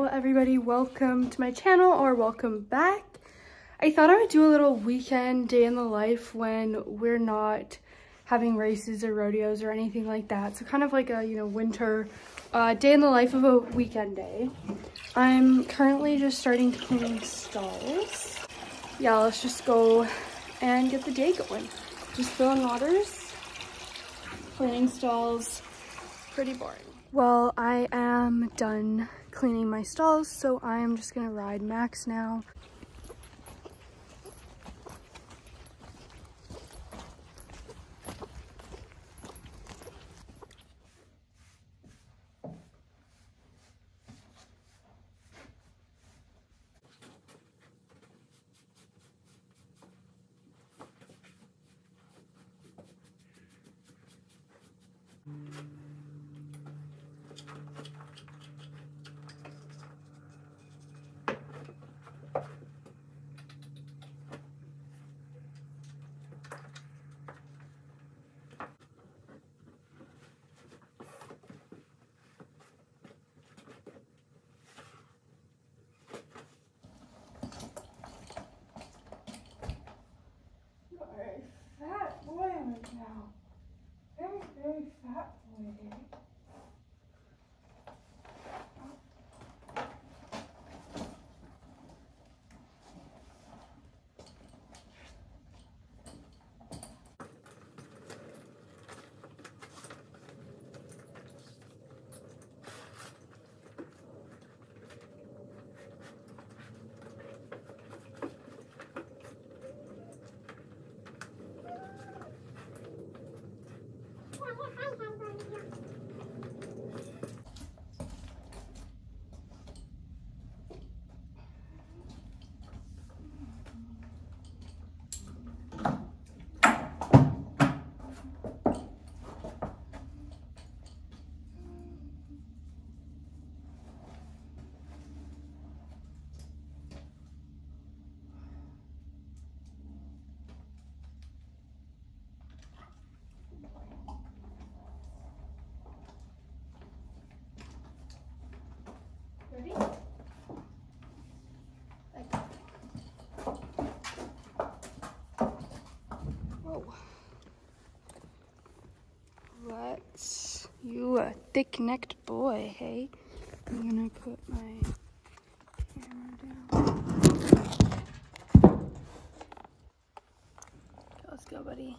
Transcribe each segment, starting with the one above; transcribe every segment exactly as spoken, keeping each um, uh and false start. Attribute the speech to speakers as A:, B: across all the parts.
A: everybody, welcome to my channel, or welcome back. I thought I would do a little weekend day in the life when we're not having races or rodeos or anything like that. So kind of like a, you know, winter uh, day in the life of a weekend day. I'm currently just starting to clean stalls. Yeah, let's just go and get the day going. Just filling waters, cleaning stalls, pretty boring. Well, I am done cleaning my stalls, so I am just gonna ride Max now. Fat boy right now. Very, very fat boy. Ready? Whoa. Let's, you a thick-necked boy, hey? I'm gonna put my camera down. Let's go, buddy.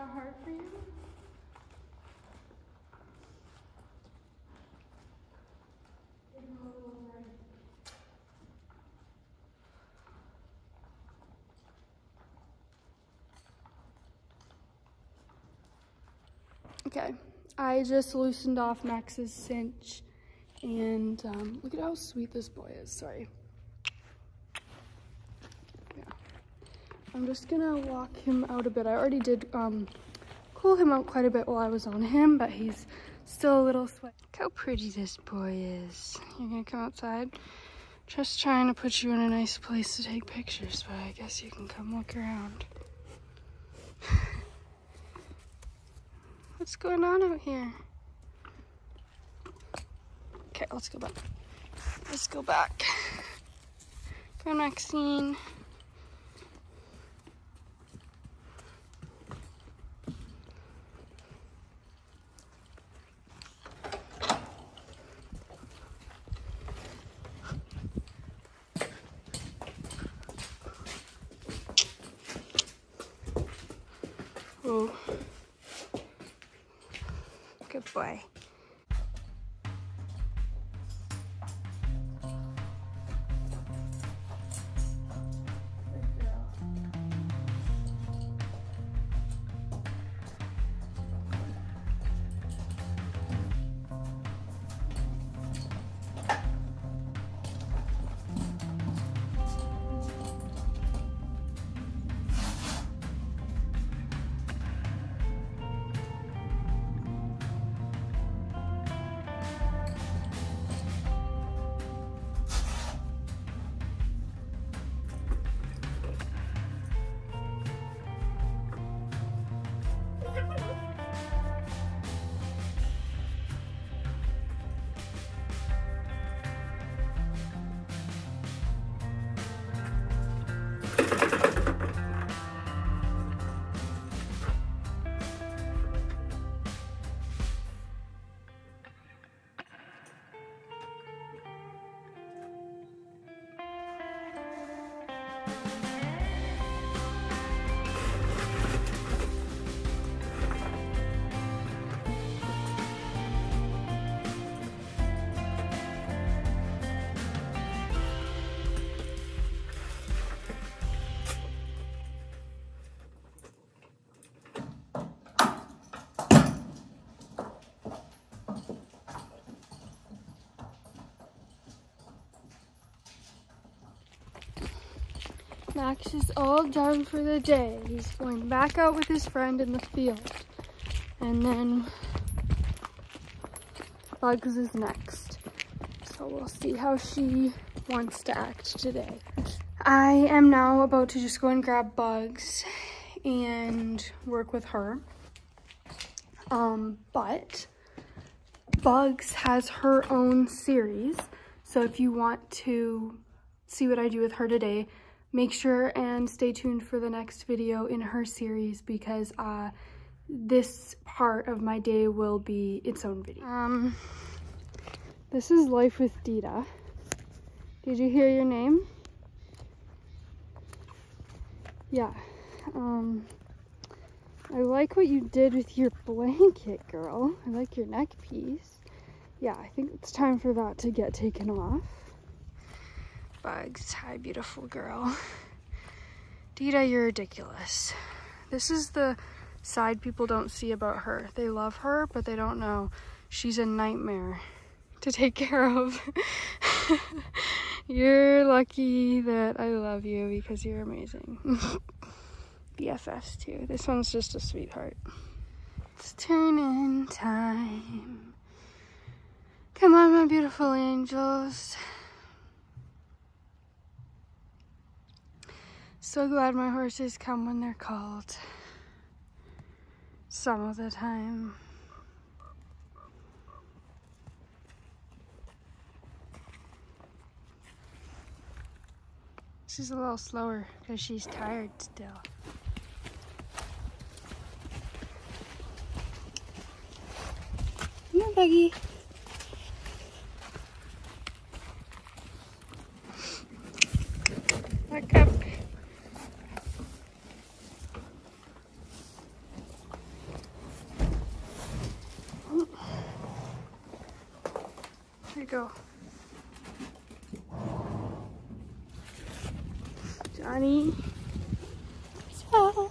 A: that hard for you? Okay, I just loosened off Max's cinch, and um, look at how sweet this boy is. Sorry. Yeah, I'm just gonna walk him out a bit. I already did um, cool him out quite a bit while I was on him, but he's still a little sweaty. Look how pretty this boy is. You're gonna come outside? Just trying to put you in a nice place to take pictures, but I guess you can come look around. What's going on out here? Okay, let's go back. Let's go back. Come on, Maxine. Oh. Good boy. Max is all done for the day. He's going back out with his friend in the field. And then Bugs is next. So we'll see how she wants to act today. I am now about to just go and grab Bugs and work with her. Um, but Bugs has her own series. So if you want to see what I do with her today, make sure and stay tuned for the next video in her series, because uh, this part of my day will be its own video. Um, this is Life with Dita. Did you hear your name? Yeah. Um, I like what you did with your blanket, girl. I like your neck piece. Yeah, I think it's time for that to get taken off. Bugs, hi beautiful girl. Dita, you're ridiculous. This is the side people don't see about her. They love her, but they don't know she's a nightmare to take care of. You're lucky that I love you because you're amazing. B F Fs too. This one's just a sweetheart. It's turn-in time. Come on, my beautiful angels. So glad my horses come when they're called. Some of the time. She's a little slower because she's tired still. Come on, Buggy. Back up. Go. Johnny. So.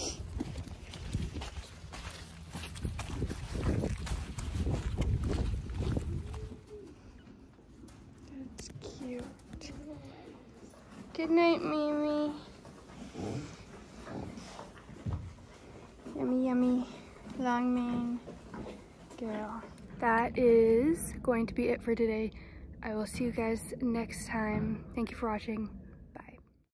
A: That's cute. Good night, Mimi. Yummy, yummy. Long mane. Girl. That is going to be it for today. I will see you guys next time. Thank you for watching.